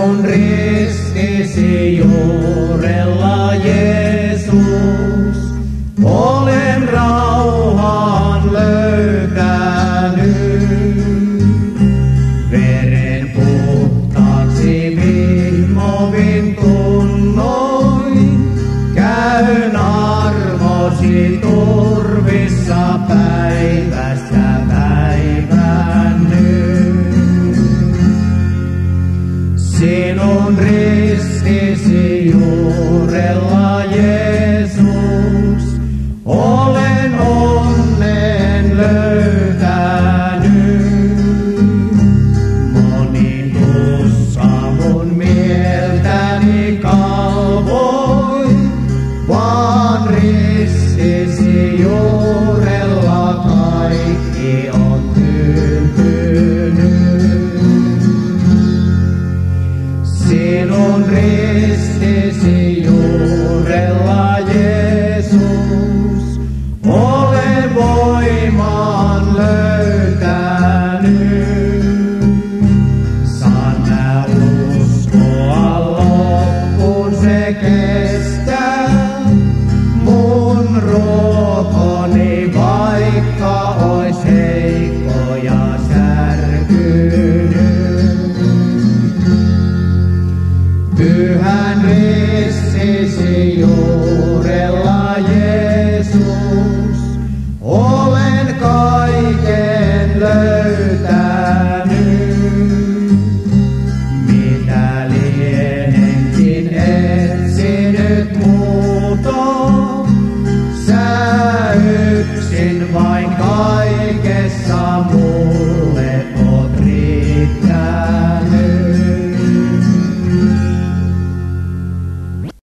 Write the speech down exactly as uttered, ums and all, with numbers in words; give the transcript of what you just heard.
Sinun ristisi juurella, Jeesus, olen rauhan löytänyt. Veren puhtaaksi vihmovin tunnoin, käyn armosi turvissa päivästä päivään nyt. Sinun ristisi juurella, Jeesus, olen onnen löytänyt. Moni tussa mun mieltäni kalvoi, vaan ristisi juurella kaikki on tyyntynyt. Sinun ristisi juurella, Jeesus, olen voiman löytänyt. Saan mä uskoa loppuun se kestää, mun ruokoni vaikka ois heikko ja särkynyt. Pyhän ristisi juurella, Jeesus, olen kaiken löytänyt. Mitä lienenkin etsinyt muuta, sä yksin vaan